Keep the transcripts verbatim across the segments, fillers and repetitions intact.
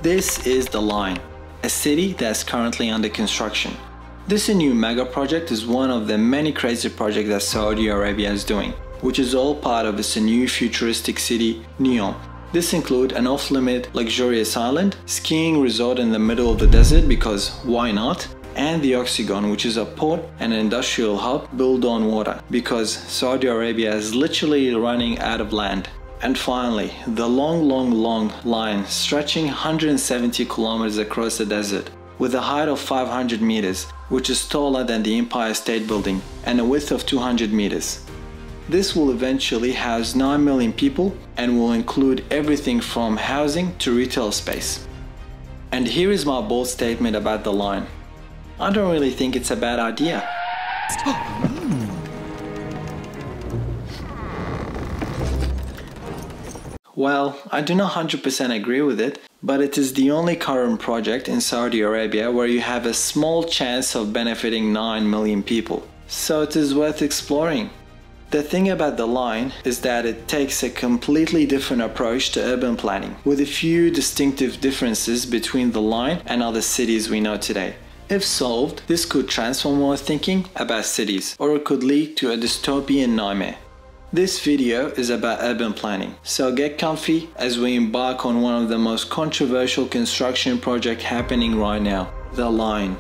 This is the Line, a city that's currently under construction. This new mega project is one of the many crazy projects that Saudi Arabia is doing, which is all part of its new futuristic city, Neom. This includes an off-limit luxurious island, skiing resort in the middle of the desert because why not, and the Oxygon, which is a port and an industrial hub built on water because Saudi Arabia is literally running out of land. And finally, the long, long, long line stretching one hundred seventy kilometers across the desert with a height of five hundred meters, which is taller than the Empire State Building, and a width of two hundred meters. This will eventually house nine million people and will include everything from housing to retail space. And here is my bold statement about the Line. I don't really think it's a bad idea. Well, I do not one hundred percent agree with it, but it is the only current project in Saudi Arabia where you have a small chance of benefiting nine million people. So it is worth exploring. The thing about the Line is that it takes a completely different approach to urban planning, with a few distinctive differences between the Line and other cities we know today. If solved, this could transform our thinking about cities, or it could lead to a dystopian nightmare. This video is about urban planning, so get comfy as we embark on one of the most controversial construction projects happening right now, the Line.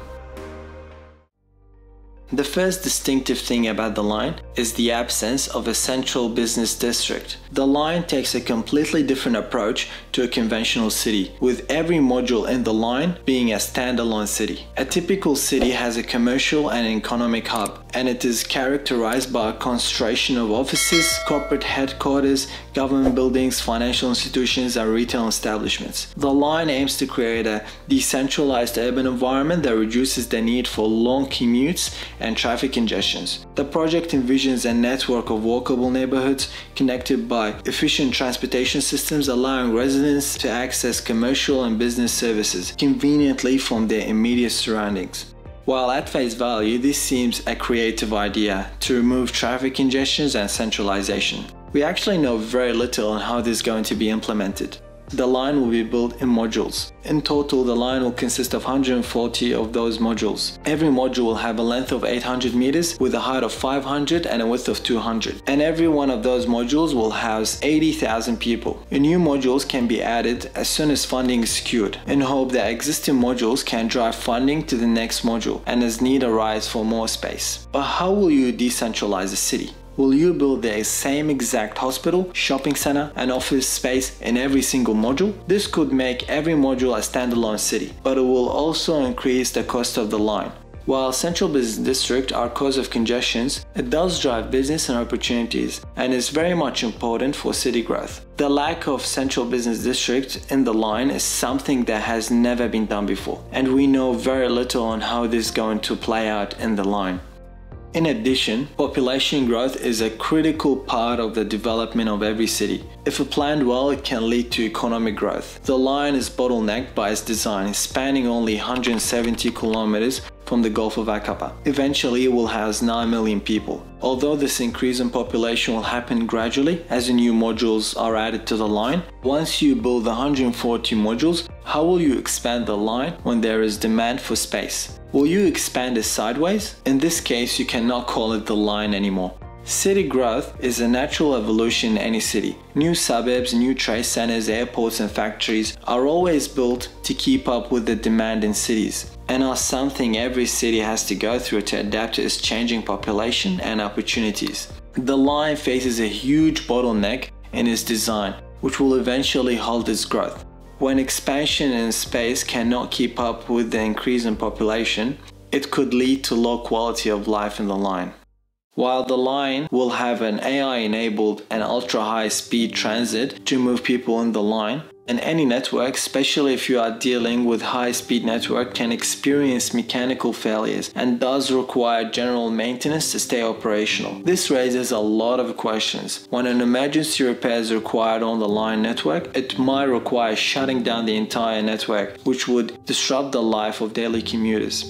The first distinctive thing about the Line is the absence of a central business district. The Line takes a completely different approach to a conventional city, with every module in the Line being a standalone city. A typical city has a commercial and economic hub, and it is characterized by a concentration of offices, corporate headquarters, government buildings, financial institutions, and retail establishments. The Line aims to create a decentralized urban environment that reduces the need for long commutes and traffic congestions. The project envisions a network of walkable neighborhoods connected by efficient transportation systems, allowing residents to access commercial and business services conveniently from their immediate surroundings. While at face value, this seems a creative idea to remove traffic congestions and centralization, we actually know very little on how this is going to be implemented. The Line will be built in modules. In total, the Line will consist of one hundred forty of those modules. Every module will have a length of eight hundred meters with a height of five hundred and a width of two hundred. And every one of those modules will house eighty thousand people. And new modules can be added as soon as funding is secured, in hope that existing modules can drive funding to the next module and as need arises for more space. But how will you decentralize a city? Will you build the same exact hospital, shopping center, and office space in every single module? This could make every module a standalone city, but it will also increase the cost of the Line. While central business districts are cause of congestions, it does drive business and opportunities and is very much important for city growth. The lack of central business districts in the Line is something that has never been done before, and we know very little on how this is going to play out in the Line. In addition, population growth is a critical part of the development of every city. If planned well, it can lead to economic growth. The Line is bottlenecked by its design, spanning only one hundred seventy kilometers from the Gulf of Aqaba. Eventually, it will house nine million people. Although this increase in population will happen gradually as new modules are added to the Line, once you build one hundred forty modules, how will you expand the Line when there is demand for space? Will you expand it sideways? In this case, you cannot call it the Line anymore. City growth is a natural evolution in any city. New suburbs, new trade centers, airports, and factories are always built to keep up with the demand in cities, and are something every city has to go through to adapt to its changing population and opportunities. The Line faces a huge bottleneck in its design, which will eventually halt its growth. When expansion in space cannot keep up with the increase in population, it could lead to low quality of life in the Line. While the Line will have an A I-enabled and ultra-high-speed transit to move people in the Line, and any network, especially if you are dealing with high-speed network, can experience mechanical failures and does require general maintenance to stay operational. This raises a lot of questions. When an emergency repair is required on the Line network, it might require shutting down the entire network, which would disrupt the life of daily commuters.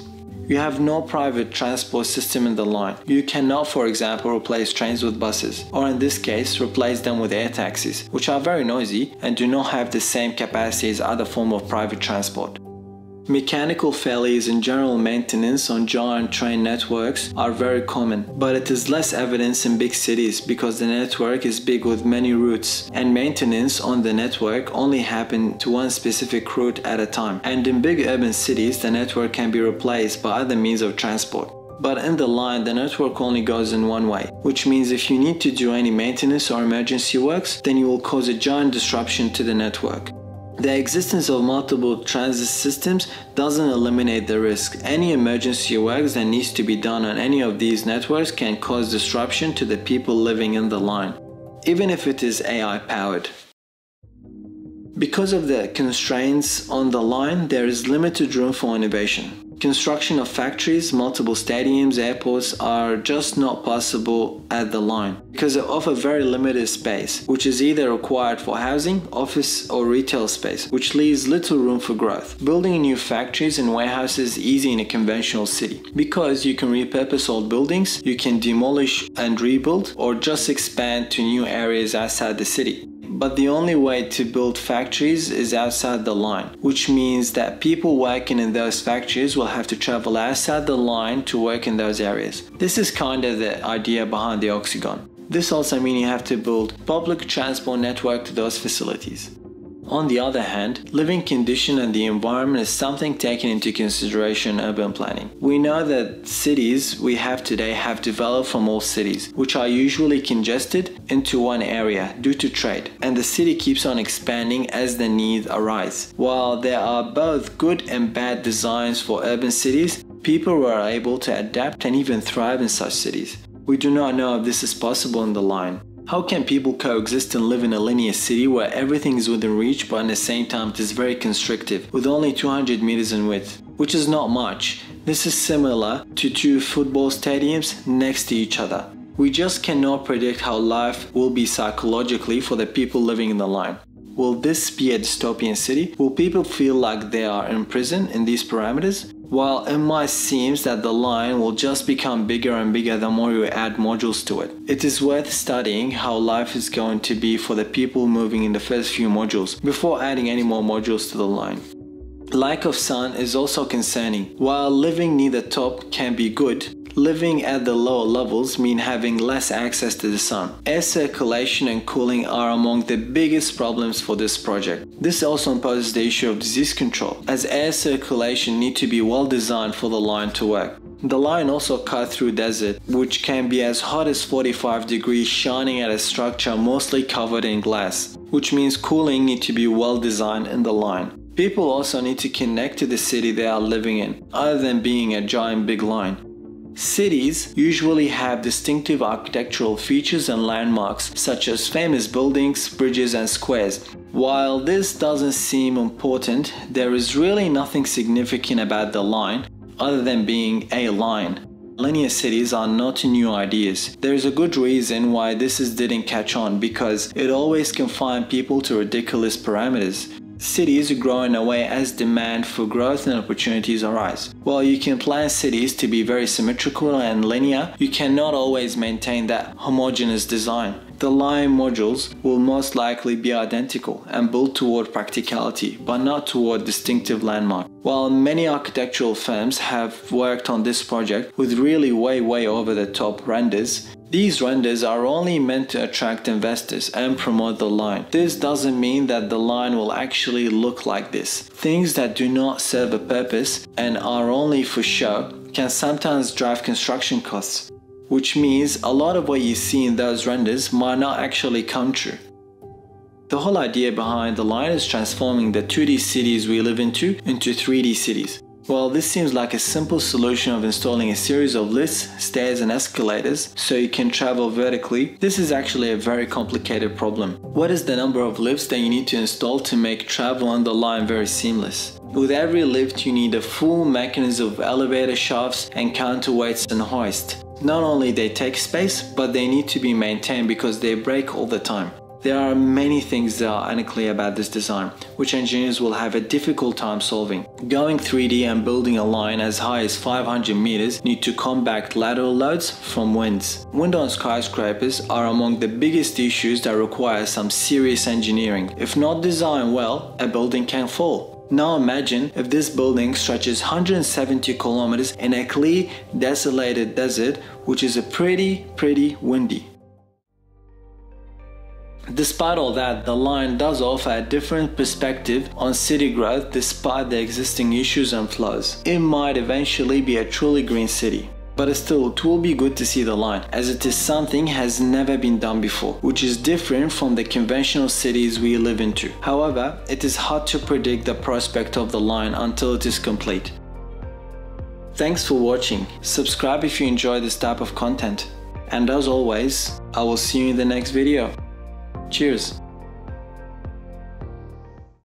You have no private transport system in the line. You cannot, for example, replace trains with buses, or in this case, replace them with air taxis, which are very noisy and do not have the same capacity as other forms of private transport. Mechanical failures and general maintenance on giant train networks are very common, but it is less evident in big cities because the network is big with many routes, and maintenance on the network only happens to one specific route at a time. And in big urban cities, the network can be replaced by other means of transport. But in the line, the network only goes in one way, which means if you need to do any maintenance or emergency works, then you will cause a giant disruption to the network. The existence of multiple transit systems doesn't eliminate the risk. Any emergency works that needs to be done on any of these networks can cause disruption to the people living in the line, even if it is A I powered. Because of the constraints on the line, there is limited room for innovation. Construction of factories, multiple stadiums, airports are just not possible at the line because they offer very limited space, which is either required for housing, office or retail space, which leaves little room for growth. Building new factories and warehouses is easy in a conventional city because you can repurpose old buildings, you can demolish and rebuild, or just expand to new areas outside the city. But the only way to build factories is outside the line, which means that people working in those factories will have to travel outside the line to work in those areas. This is kind of the idea behind the Oxygon. This also means you have to build public transport network to those facilities. On the other hand, living condition and the environment is something taken into consideration in urban planning. We know that cities we have today have developed from all cities, which are usually congested into one area due to trade, and the city keeps on expanding as the needs arise. While there are both good and bad designs for urban cities, people were able to adapt and even thrive in such cities. We do not know if this is possible in the line. How can people coexist and live in a linear city where everything is within reach but at the same time it is very constrictive, with only two hundred meters in width, which is not much. This is similar to two football stadiums next to each other. We just cannot predict how life will be psychologically for the people living in the line. Will this be a dystopian city? Will people feel like they are in prison in these parameters? While it might seem that the line will just become bigger and bigger the more you add modules to it, it is worth studying how life is going to be for the people moving in the first few modules before adding any more modules to the line. Lack of sun is also concerning. While living near the top can be good, living at the lower levels mean having less access to the sun. Air circulation and cooling are among the biggest problems for this project. This also imposes the issue of disease control, as air circulation needs to be well designed for the line to work. The line also cuts through desert, which can be as hot as forty-five degrees, shining at a structure mostly covered in glass, which means cooling needs to be well designed in the line. People also need to connect to the city they are living in, other than being a giant big line. Cities usually have distinctive architectural features and landmarks, such as famous buildings, bridges, and squares. While this doesn't seem important, there is really nothing significant about the line other than being a line. Linear cities are not new ideas. There is a good reason why this is didn't catch on, because it always confined people to ridiculous parameters. Cities grow in a way as demand for growth and opportunities arise. While you can plan cities to be very symmetrical and linear, you cannot always maintain that homogeneous design. The line modules will most likely be identical and built toward practicality, but not toward distinctive landmark. While many architectural firms have worked on this project with really way way over the top renders, these renders are only meant to attract investors and promote the line. This doesn't mean that the line will actually look like this. Things that do not serve a purpose and are only for show can sometimes drive construction costs, which means a lot of what you see in those renders might not actually come true. The whole idea behind the line is transforming the two D cities we live into into three D cities. While this seems like a simple solution of installing a series of lifts, stairs and escalators so you can travel vertically, this is actually a very complicated problem. What is the number of lifts that you need to install to make travel on the line very seamless? With every lift you need a full mechanism of elevator shafts and counterweights and hoist. Not only they take space, but they need to be maintained because they break all the time. There are many things that are unclear about this design, which engineers will have a difficult time solving. Going three D and building a line as high as five hundred meters need to combat lateral loads from winds. Wind on skyscrapers are among the biggest issues that require some serious engineering. If not designed well, a building can fall. Now imagine if this building stretches one hundred seventy kilometers in a clear, desolated desert, which is a pretty, pretty windy. Despite all that, the line does offer a different perspective on city growth despite the existing issues and flaws. It might eventually be a truly green city. But still, it will be good to see the line, as it is something has never been done before, which is different from the conventional cities we live into. However, it is hard to predict the prospect of the line until it is complete. Thanks for watching. Subscribe if you enjoy this type of content. And as always, I will see you in the next video. Cheers!